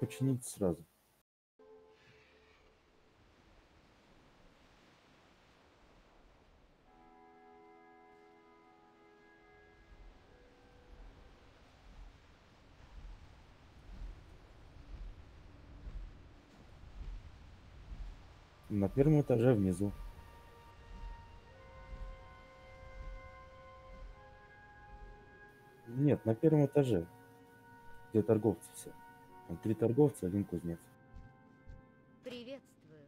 починить сразу. На первом этаже внизу. Нет, на первом этаже, где торговцы все. Там 3 торговца, 1 кузнец. Приветствую.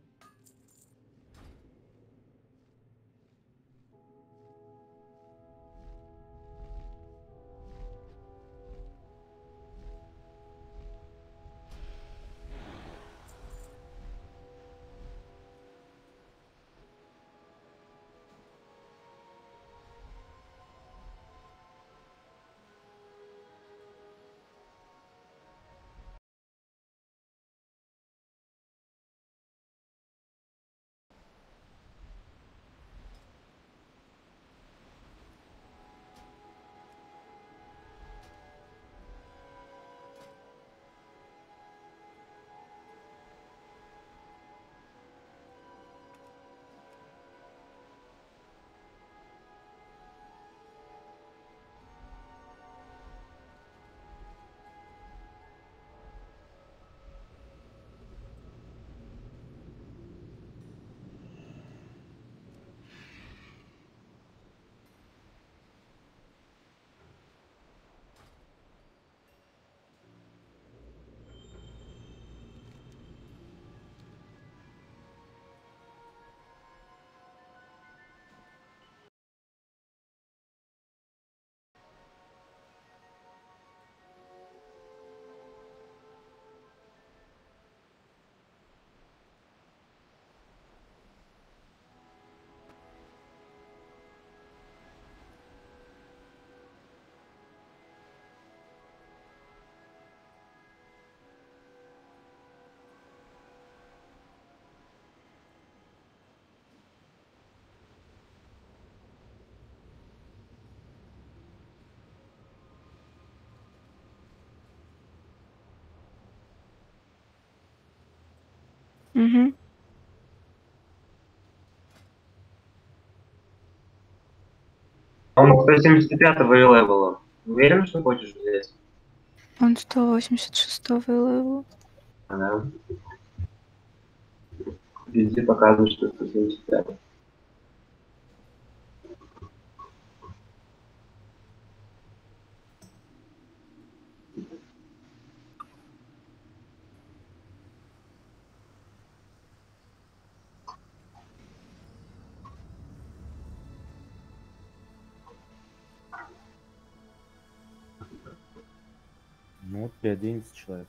Угу. Он 175-го левела. Уверен, что хочешь взять? Он 186-го левел. Ага. Везде показывает, что 175. Ну вот 5-11 человек.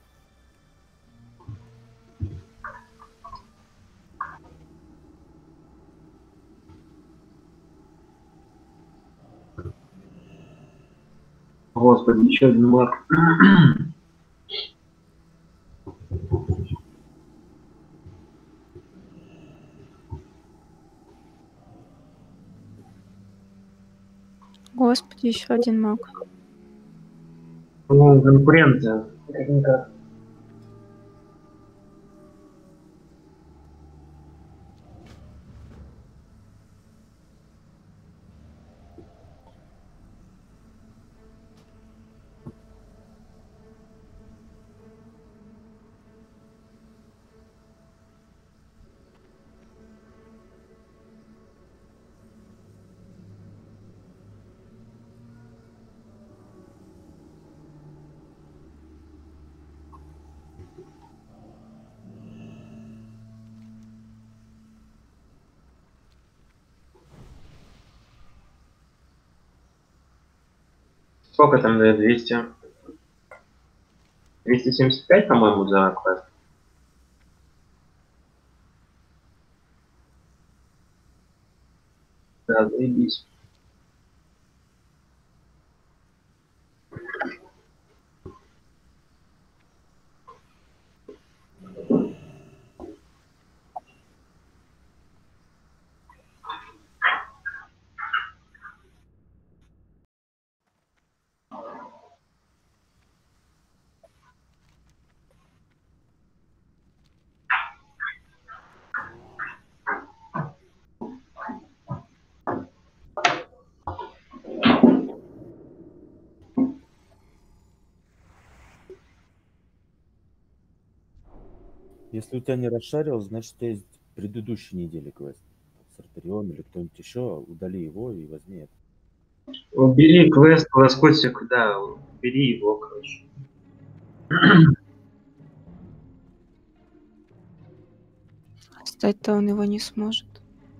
Господи, еще один маг. Господи, еще один маг. Ну, конкуренция. Как-никак. Сколько там дает? 200? 275, по-моему, за квест. Да, заебись. Если у тебя не расшарил, значит, у тебя есть предыдущей недели квест. С Артерион или кто-нибудь еще, удали его и возьми это. Убери квест, лоскотик, да, убери его, короче. Стать-то он его не сможет.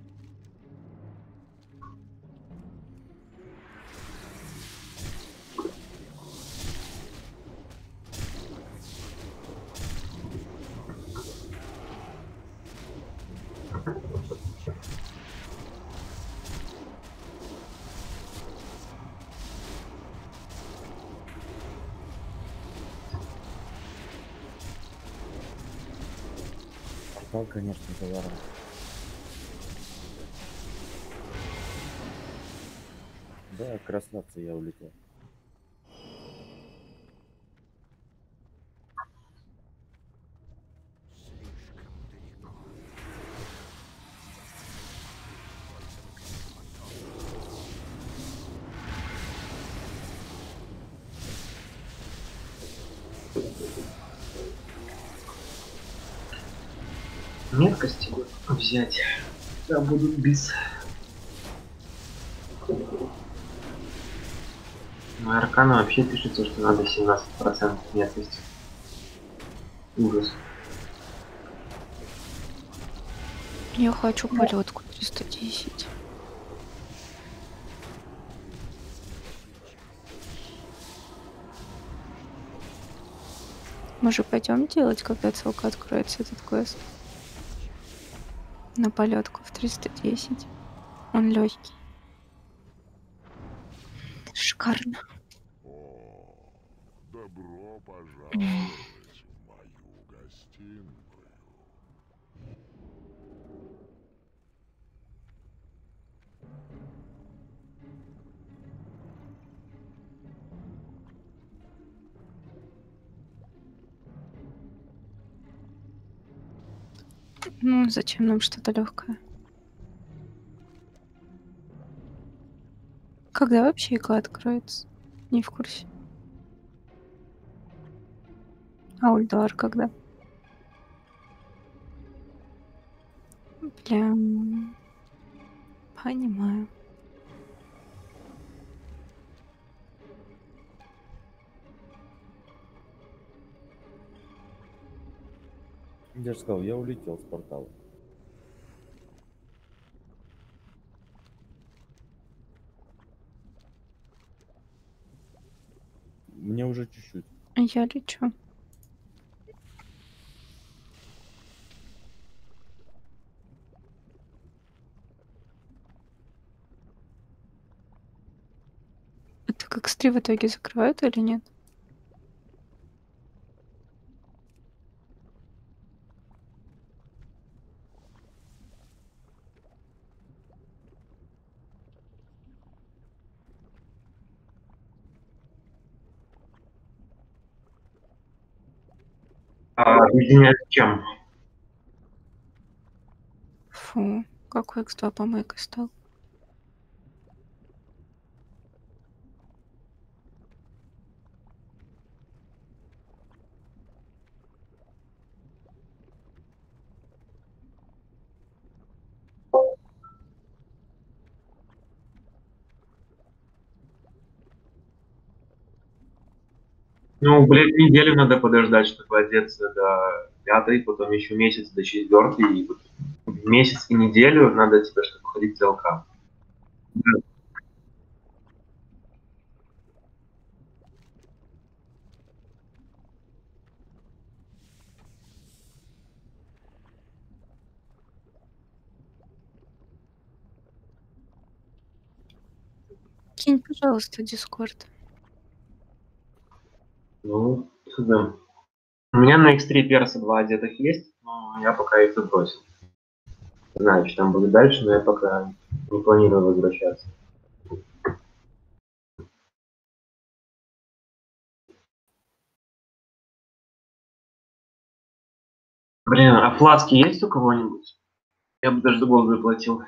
Портал, конечно, товаром. Да, красавцы, я улетел. Меткости бы взять. Да, будут без. На Аркана вообще пишется, что надо 17% меткости. Ужас. Я хочу полетку 310. Мы же пойдем делать, когда целка откроется этот квест. На полетку в 310. Он легкий. Шикарно. О, добро пожаловать в мою гостиную. Ну, зачем нам что-то легкое? Когда вообще игла откроется? Не в курсе. А Ульдар когда? Прям понимаю. Я же сказал, я улетел с портала. Мне уже чуть-чуть. Я лечу. Это как X3 в итоге закрывают или нет? Объединять с чем? Фу, какой X2 помойкой стал. Ну, блядь, неделю надо подождать, чтобы одеться до пятой, потом еще месяц до четвертой, и вот месяц и неделю надо тебе, чтобы ходить в ЛК. Кинь, пожалуйста, Дискорд. Ну, да. У меня на X3 перса 2 одетых есть, но я пока их забросил. Не знаю, что там будет дальше, но я пока не планирую возвращаться. Блин, а фласки есть у кого-нибудь? Я бы даже год заплатил.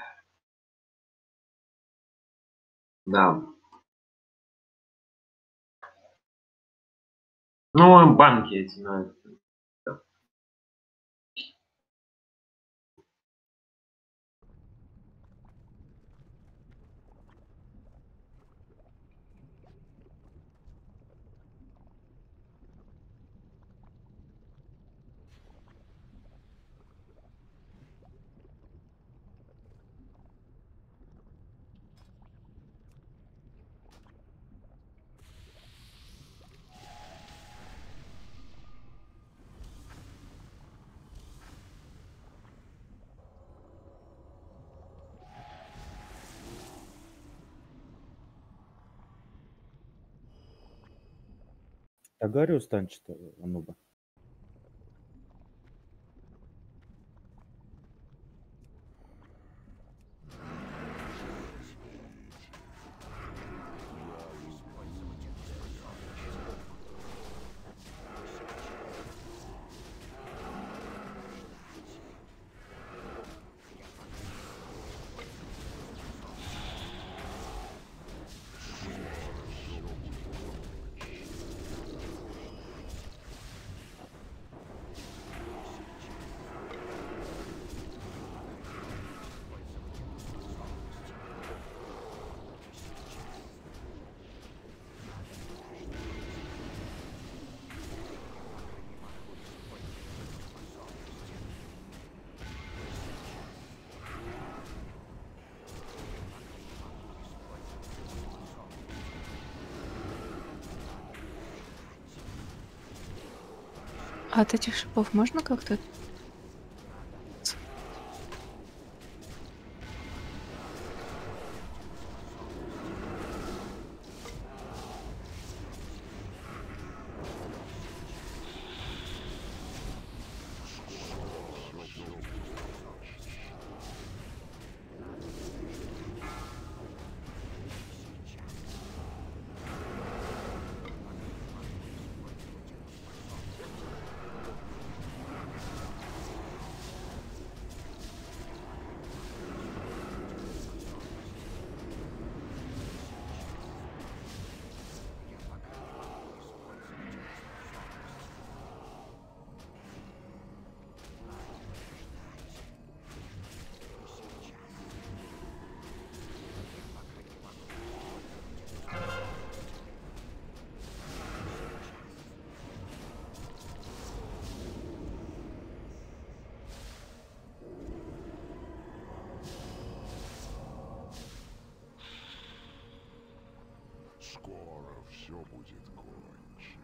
Да. Ну, банки эти, ну, Агариус танчит, Ануба. А от этих шипов можно как-то? Скоро все будет кончено.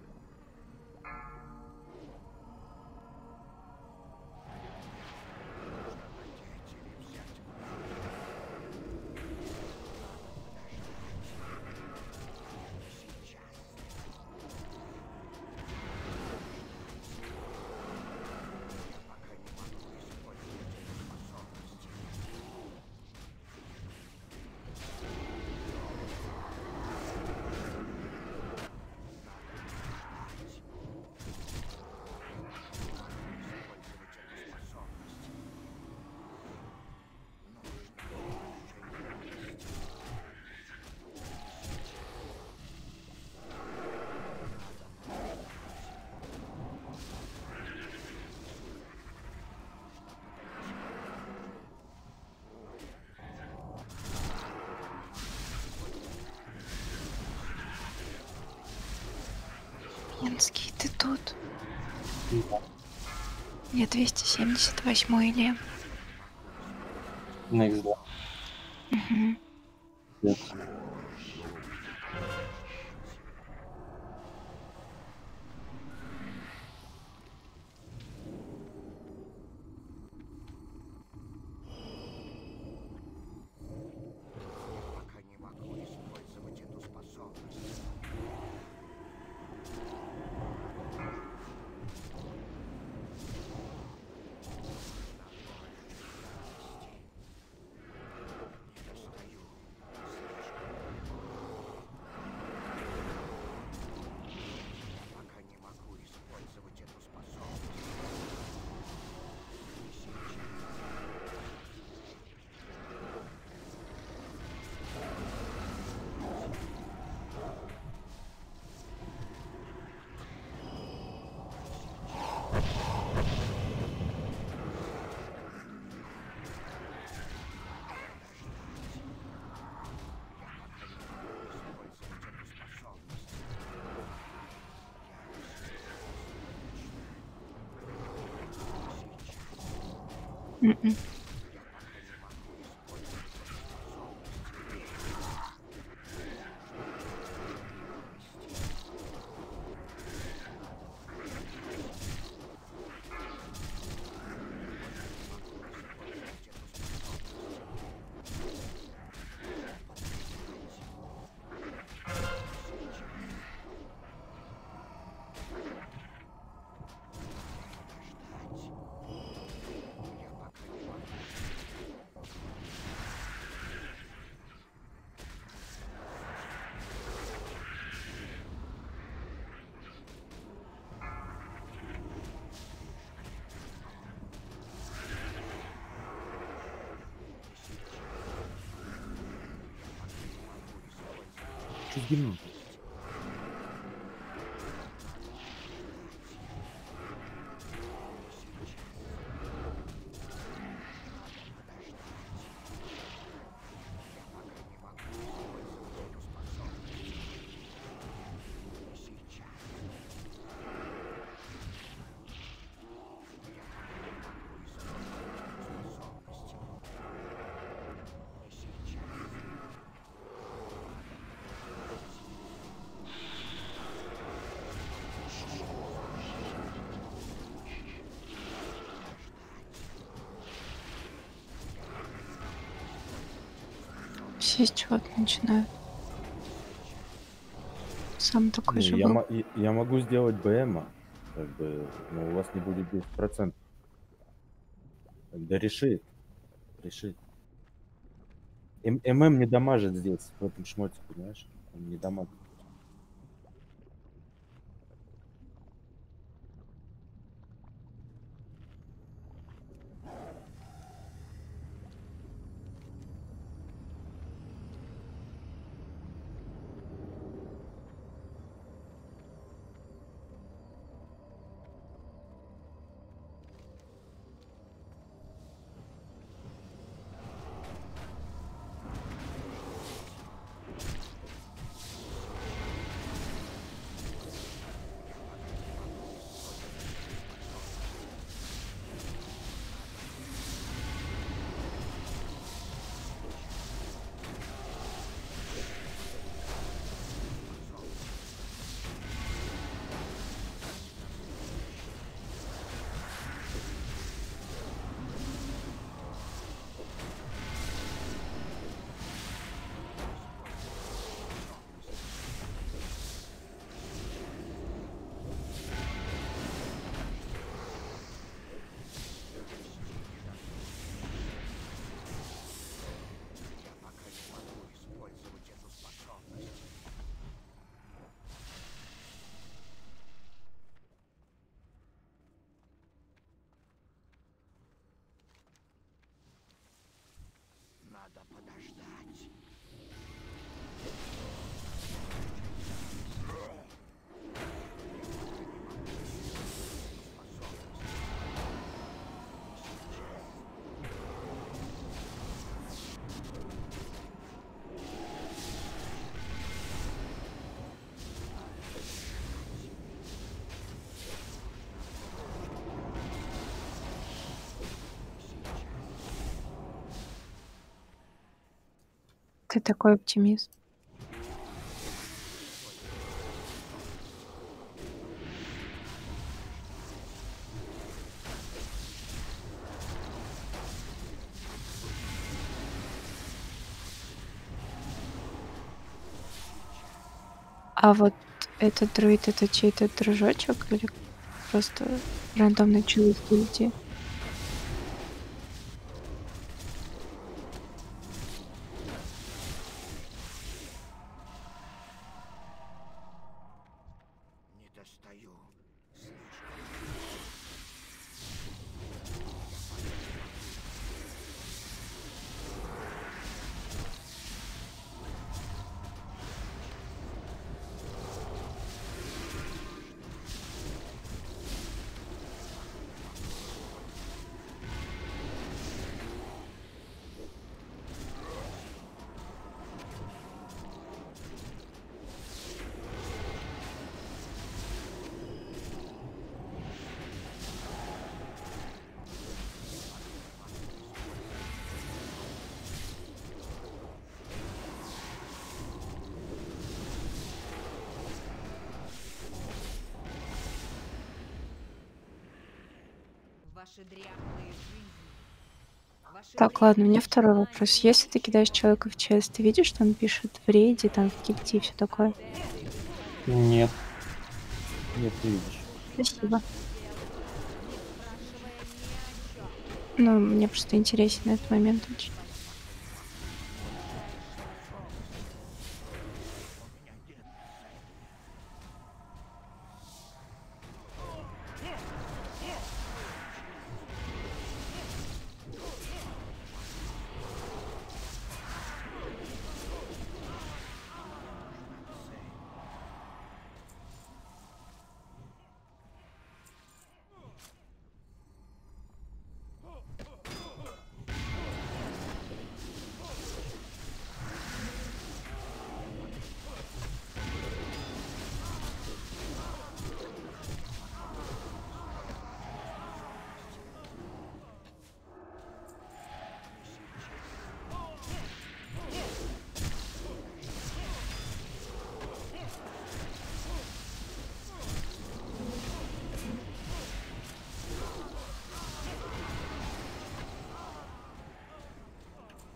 Минский, ты тут? Да. Я 278 Илья. На X2. Угу. Нет. Пока не могу использовать эту способность. Не достаю. Пока не могу использовать эту способность. Мгм. Что с гимном? Все с чего-то начинают. Сам такой Не, же я, был. я могу сделать БМа, как бы, но у вас не будет 10%. Да решит, решит. ММ не дамажит здесь, в этом шмоте, понимаешь? Он не дамажит. Надо подождать. Ты такой оптимист. А вот этот друид, это чей-то дружочек или просто рандомный чел из гильдии? Не достаю. Ваши дряхлые жизни. Ваши Так, ладно, у меня дряхлые второй вопрос. желания Если ты кидаешь человека в ЧС, ты видишь, что он пишет в рейде, там, в гильдии и все такое? Нет. Нет, ты видишь. Спасибо. не спрашивая ни о чем. Ну, мне просто интересен этот момент очень.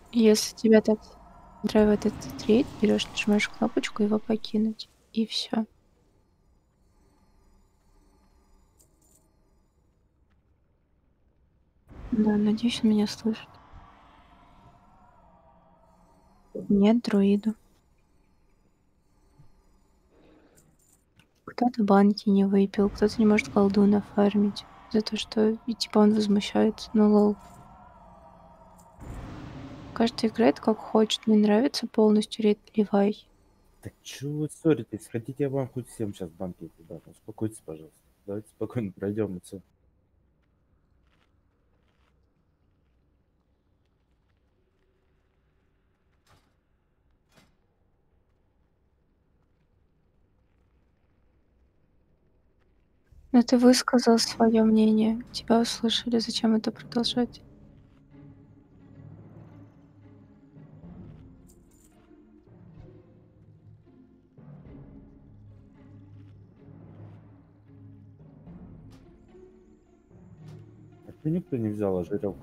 Если тебя так устраивает этот рейд, берешь, нажимаешь кнопочку его покинуть. И все. Да, надеюсь, он меня слышит. Нет, друиду. Кто-то банки не выпил, кто-то не может колду нафармить. За то, что и типа он возмущается. Ну лол. Каждый играет как хочет. Не нравится полностью рейд, ливай. Так чё вы ссоритесь? Хотите, я вам хоть всем сейчас банки туда? Успокойтесь, пожалуйста. Давайте спокойно пройдем и все. Но ты высказал свое мнение. Тебя услышали. Зачем это продолжать? А чё никто не взял ожерелку?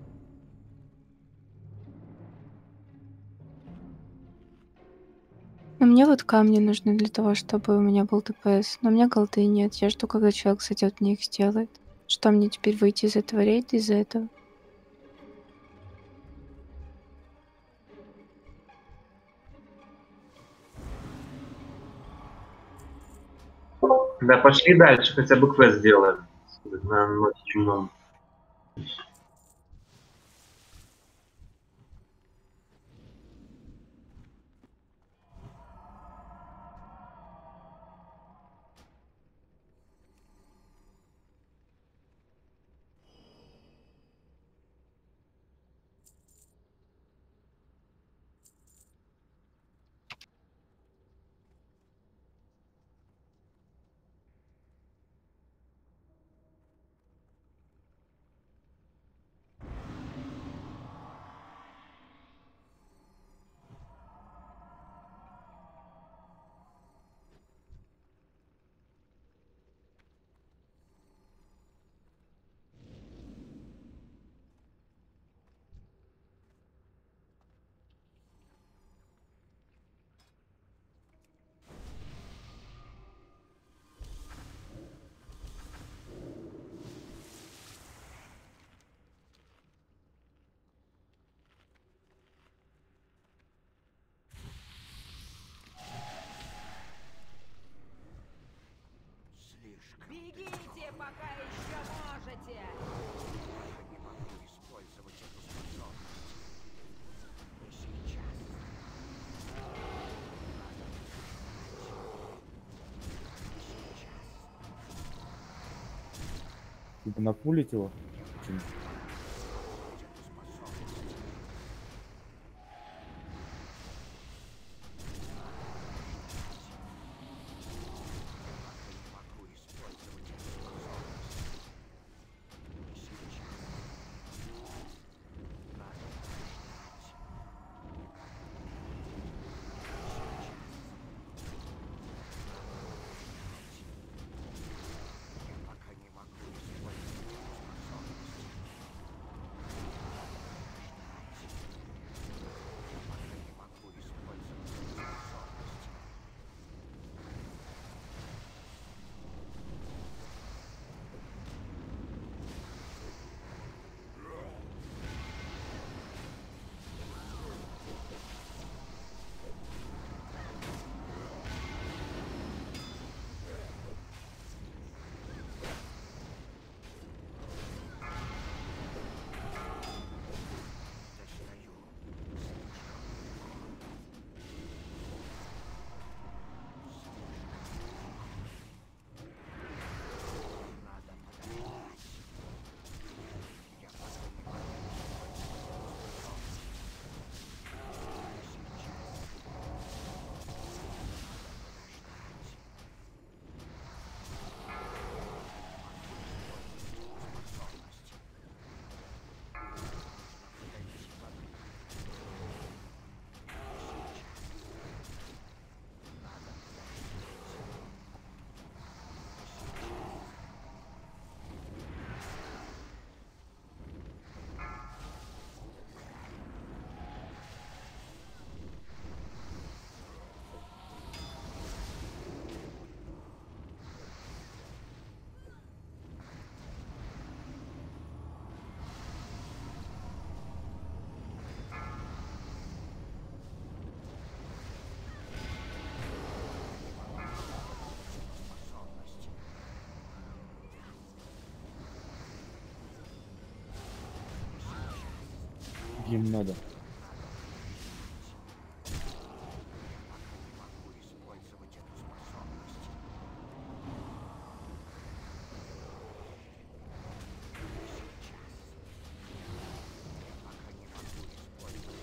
Но мне вот камни нужны для того, чтобы у меня был ДПС. Но у меня голды нет. Я жду, когда человек зайдет, мне их сделает. Что мне теперь выйти из этого рейда из-за этого? Да пошли дальше, хотя бы квест сделаем. На ночь чумном. Слишком Бегите, пока еще можете! я не могу использовать эту способность. Не сейчас. Типа напулить его? Почему? Эту способность. Я не могу использовать эту способность. Не сейчас. Надо подождать. Я пока не могу использовать эту способность. Им надо. Могу использовать эту способность. Пока не могу использовать эту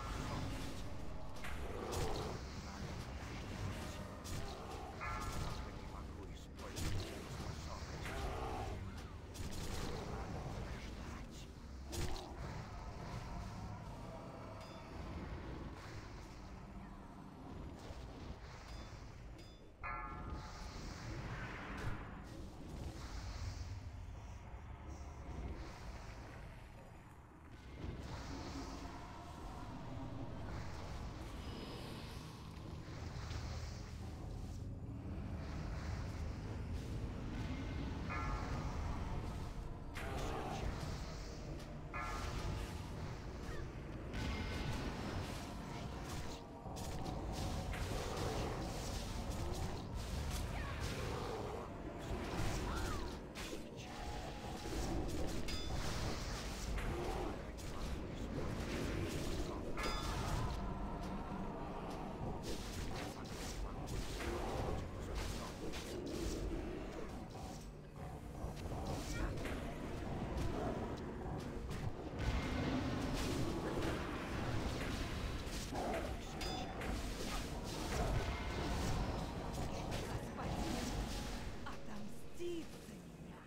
Отомстит за меня.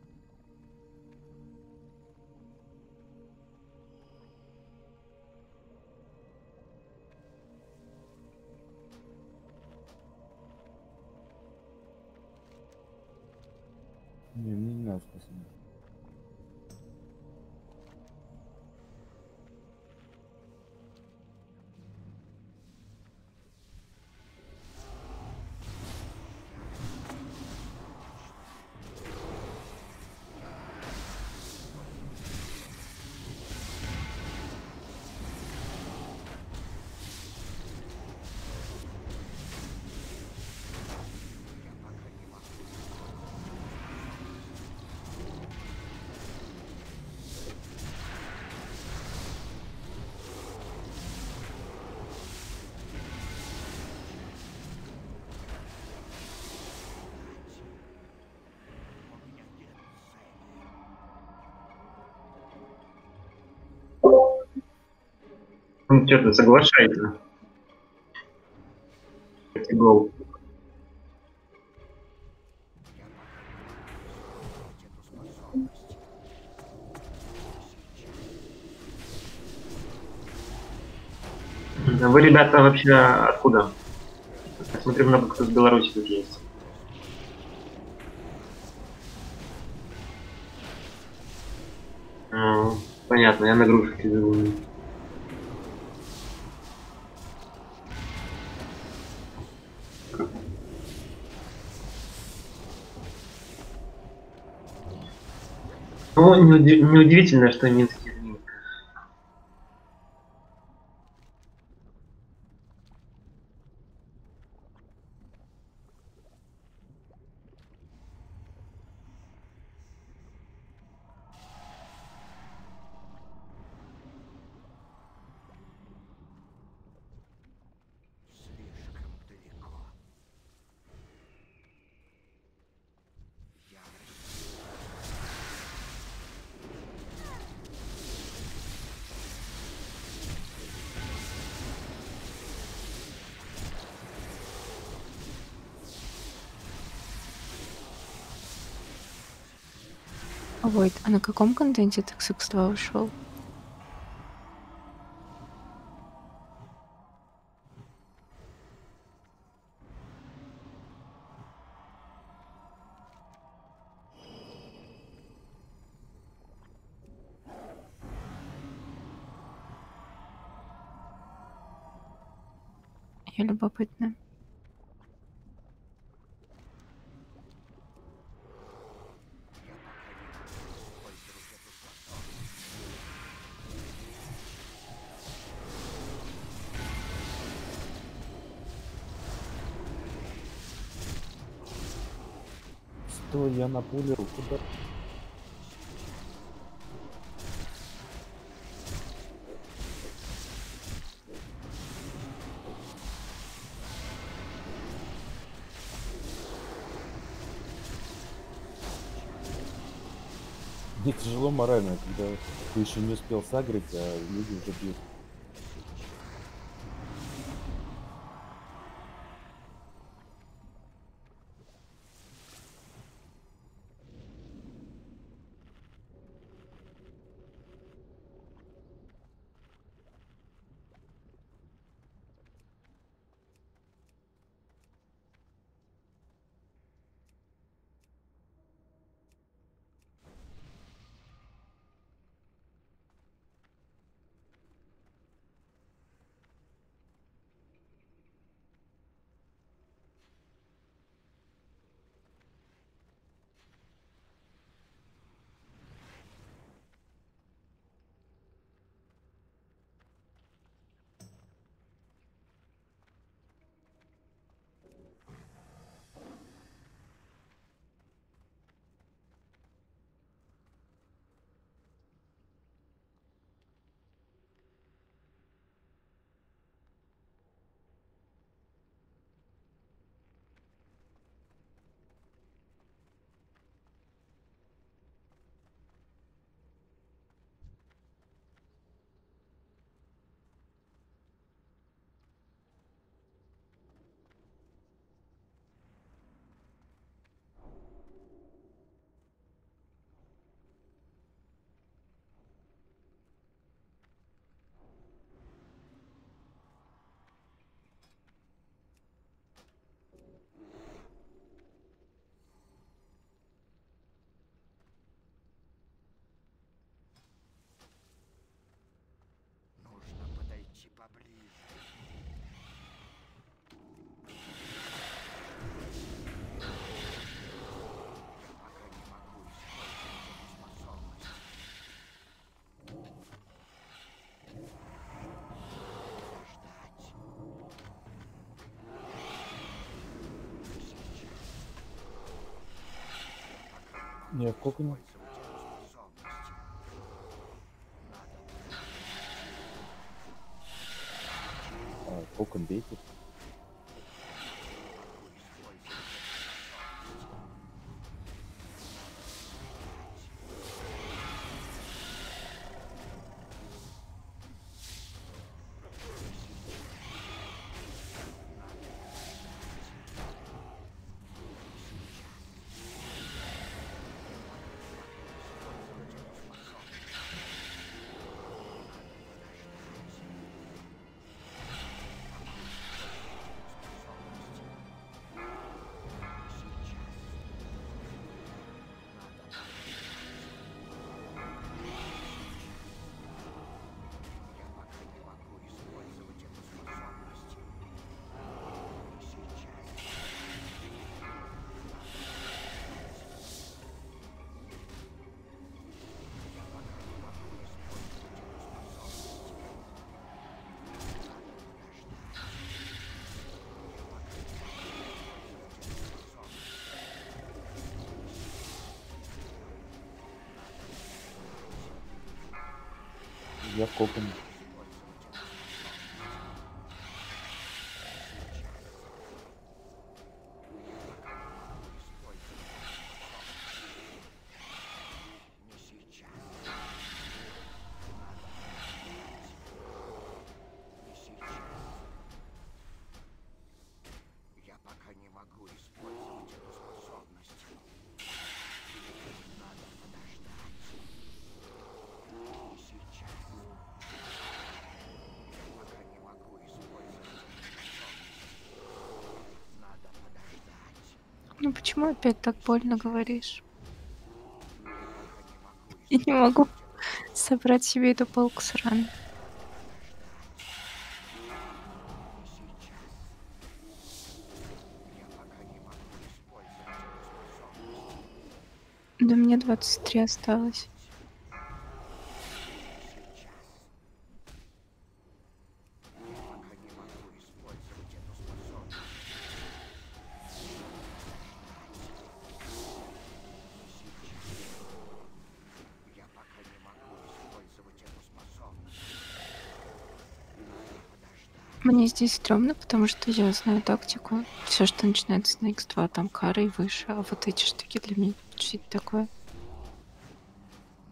Не, мне не надо, спасибо. Ну, что-то соглашайся. Гол. эту способность. Вы, ребята, вообще откуда? Я смотрю, много кто с Беларуси тут есть. Понятно, я на грушке живу. Ну, неудивительно, что Минск из Минска. Слишком далеко. Ярость. Войт, а на каком контенте ты X2 ушел? Я любопытная. Стой, я напулил. Куда? Мне тяжело морально, когда ты еще не успел сагрить, а люди уже бьют. Нужно подойти поближе. Я пока не могу использовать эту способность. Не, в коконе. Кокон бейтит. Я в коконе. Я пока не могу использовать эту способность. Надо подождать. Не сейчас. Я пока не могу использовать эту способность. Надо подождать. Ну почему опять так больно говоришь? Я Я не могу собрать себе эту палку сраную. пока не могу использовать эту способность. Да мне 23 осталось. Пока не могу использовать эту способность. Я пока не могу использовать эту способность. Надо подождать. Мне здесь стрёмно, потому что я знаю тактику. Все, что начинается на X2, там кара и выше. А вот эти штуки для меня что-то такое.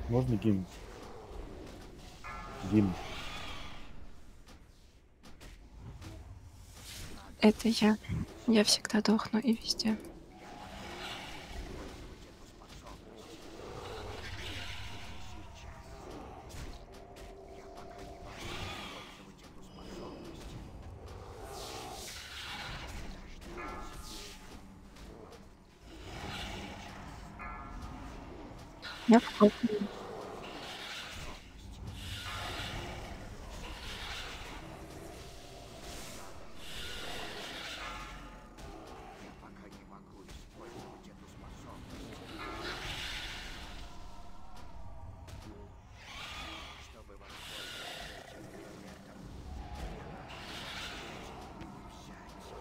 Можно гимн? Гимн. Это я. Я всегда дохну и везде. Я в коконе. Пока не могу использовать эту способность. Чтобы воспользоваться этим предметом, взять.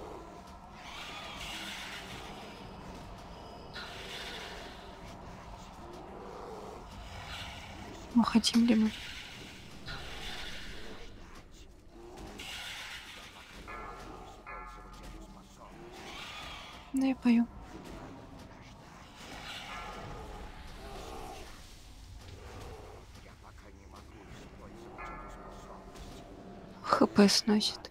Ну, хотим ли мы? Использовать эту способность. Да, я пою. Я пока не могу использовать эту способность. ХП сносит.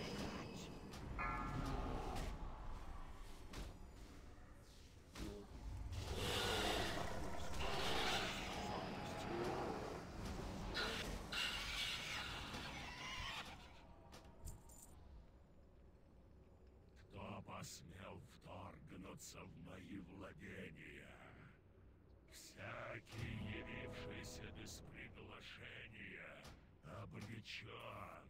Кто посмел вторгнуться в мои владения? Всякий, явившийся без приглашения, обречен.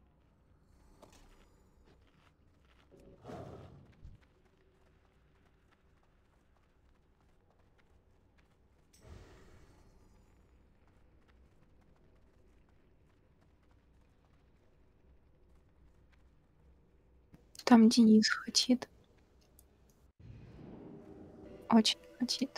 Там Денис хотит. Очень хотит.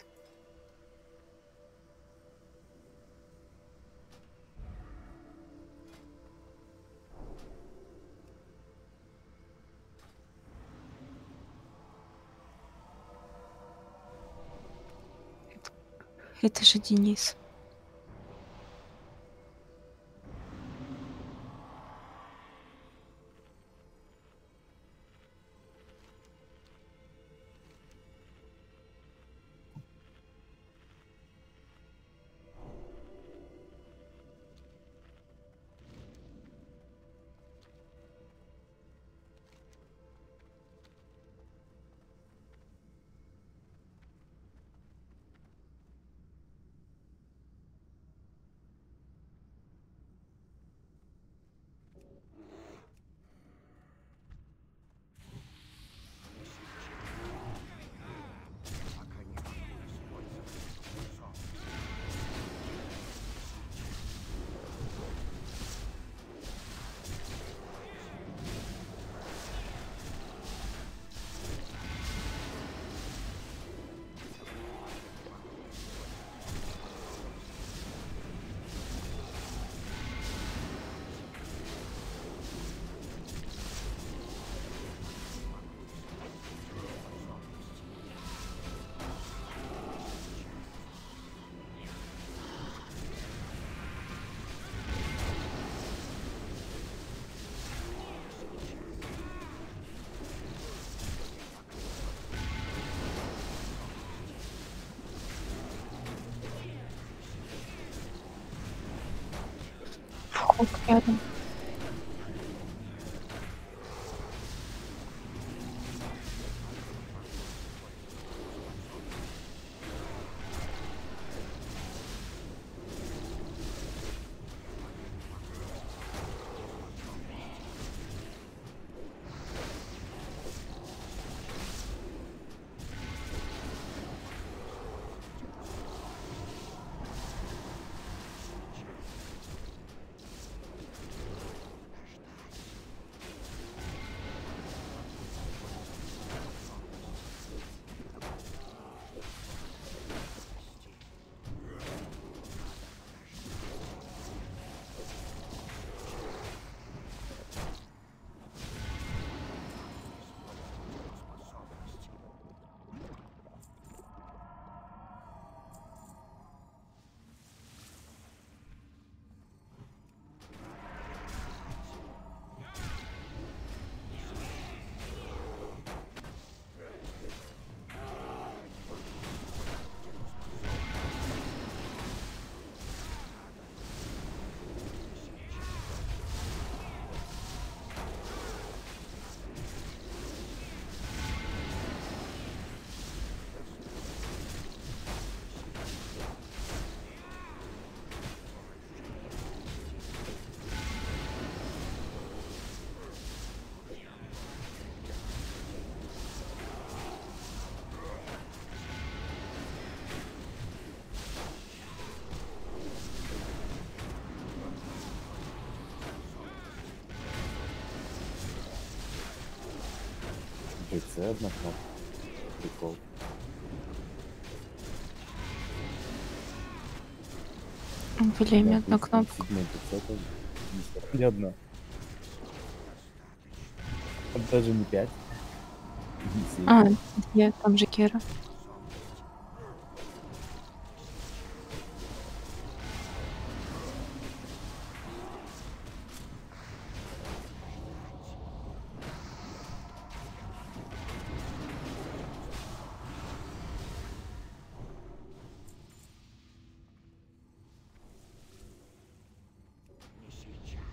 Это же Денис. Пока не могу использовать эту способность. Вход рядом. БЦ одна кнопка. Прикол. Блин, Да, одна плюс кнопка. 7 БЦ тоже. Не одна. Даже не 5. Не 7. А, я там же Кера. Не сейчас.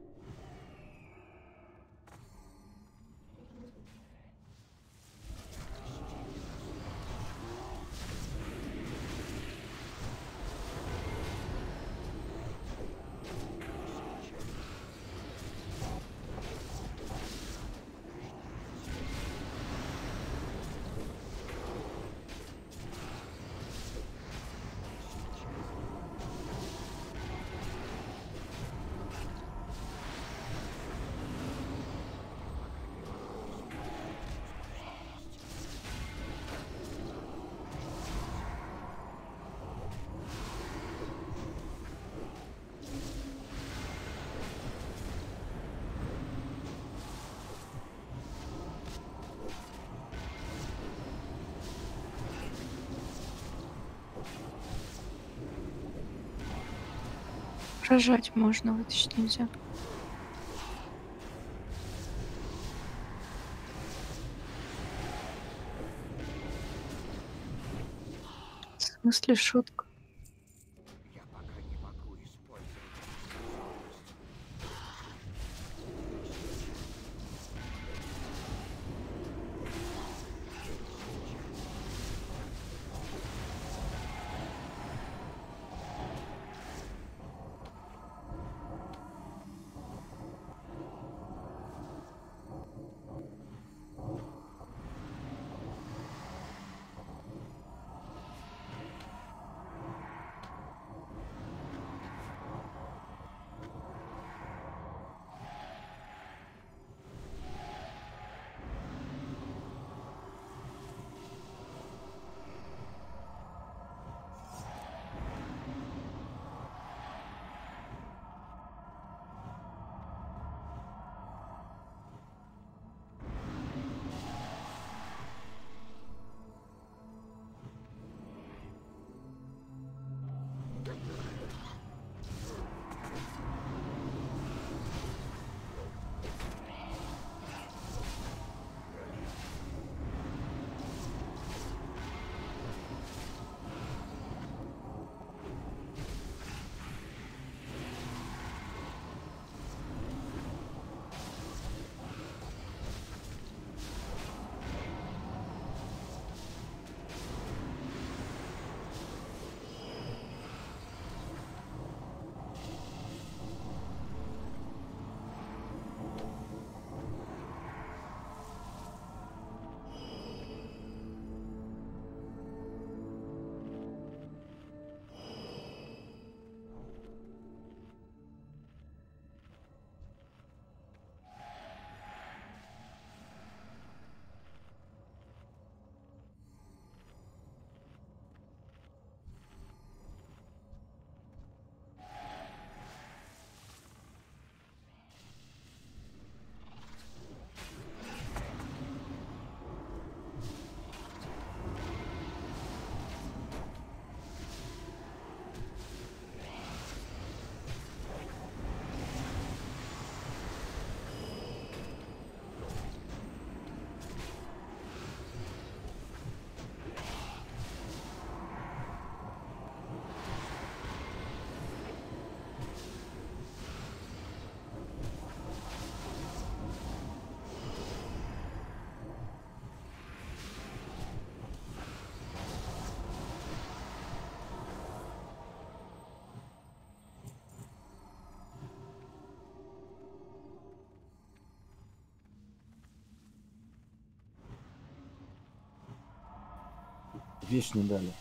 Рожать можно, вытащить нельзя. В смысле шутка? Я пока не могу использовать способность. Вещь не дали.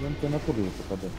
Он тебе на куру попадает.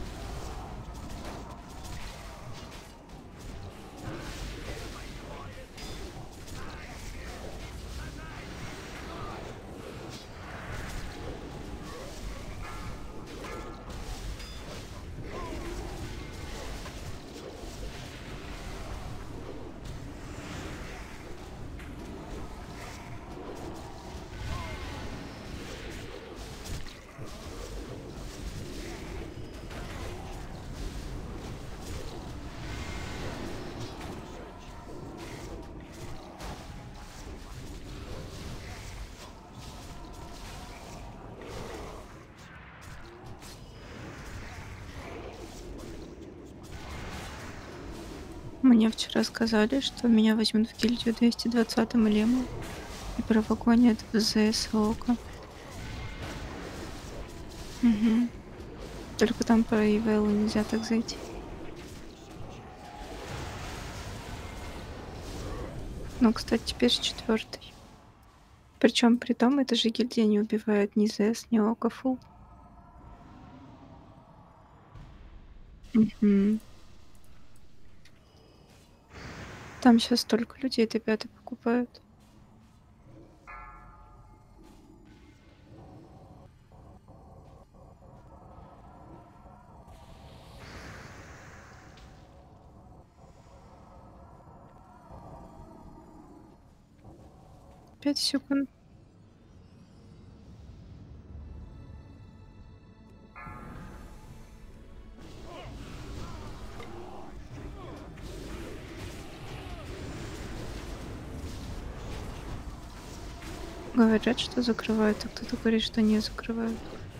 Мне вчера сказали, что меня возьмут в гильдию 220-м лемом и провагонят в ЗС Ока. Угу. Только там по ивелу нельзя так зайти. Ну, кстати, теперь 4-й. Причем при том, эта же гильдия не убивает ни ЗС, ни Ока фул. Угу. Там сейчас столько людей Т5 покупают. Пять секунд. Говорят, что закрывают, а кто-то говорит, что не закрывают.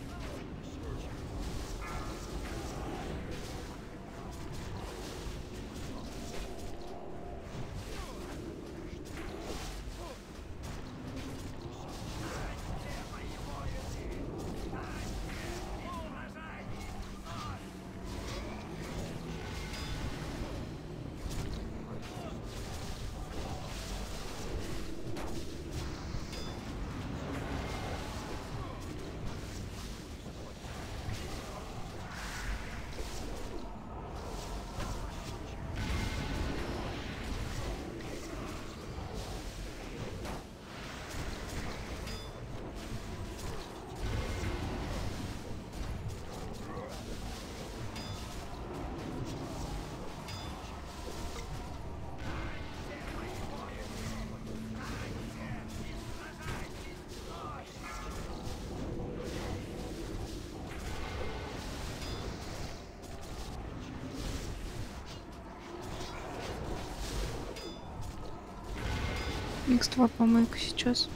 X2 помойка сейчас.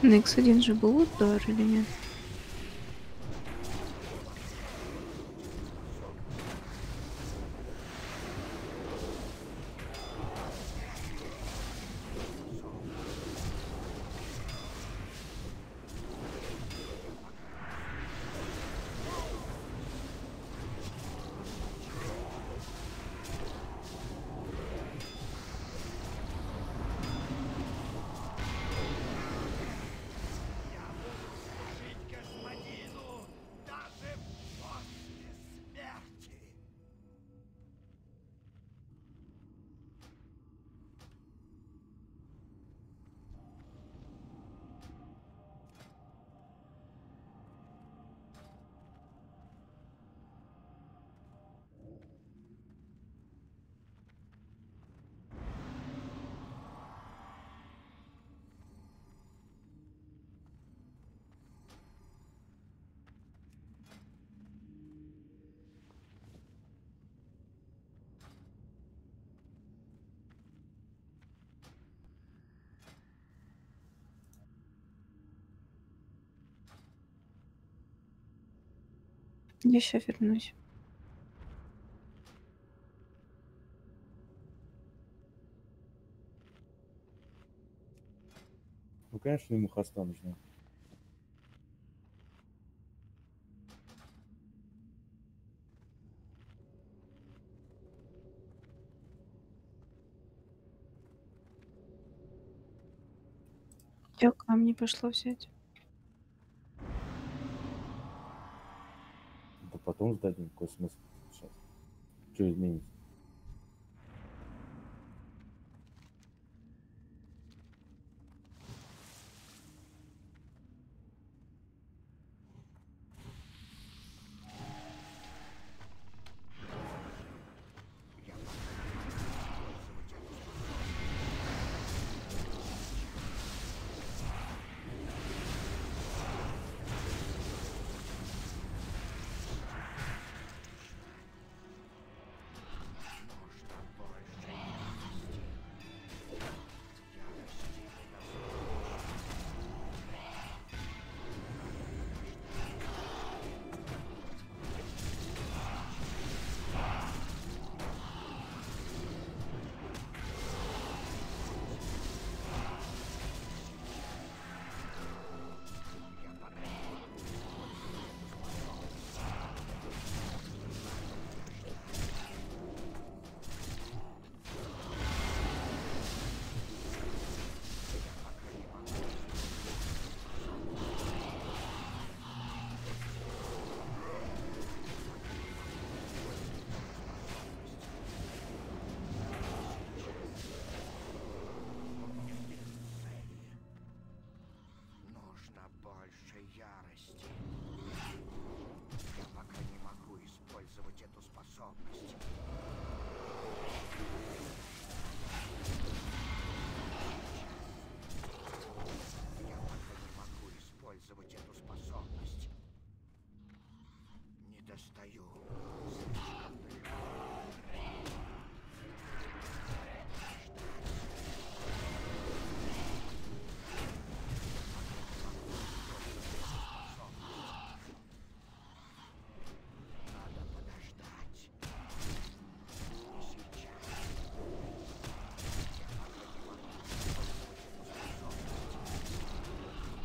На X1 же был удар или нет? Господину даже после смерти. Я ща вернусь. Ну, конечно, ему хоста нужна. Я камни пошла взять. Да потом сдадим, какой смысл сейчас? Что изменится? Нужно больше ярости. Я пока не могу использовать эту способность. Я пока не могу использовать эту способность. Не достаю. Слишком далеко. Надо подождать. Не сейчас. Я пока не могу использовать эту способность.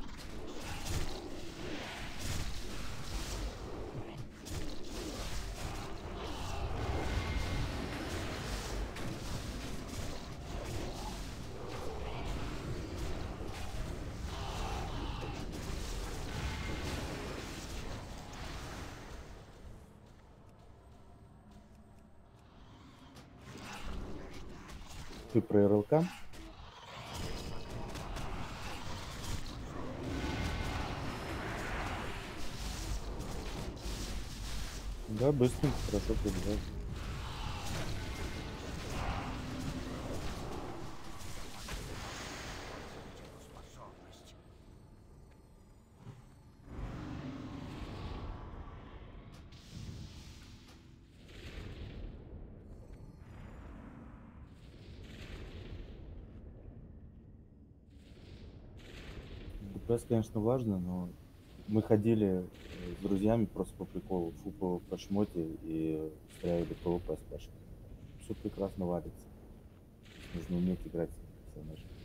Ты про РЛК? Да, быстренько, хорошо побежал. Эту способность. ДПС, конечно, важно, но мы ходили с друзьями просто по приколу, фу по шмоте и устраивали ПВП с Пашей. Все прекрасно валится. Нужно уметь играть с персонажем.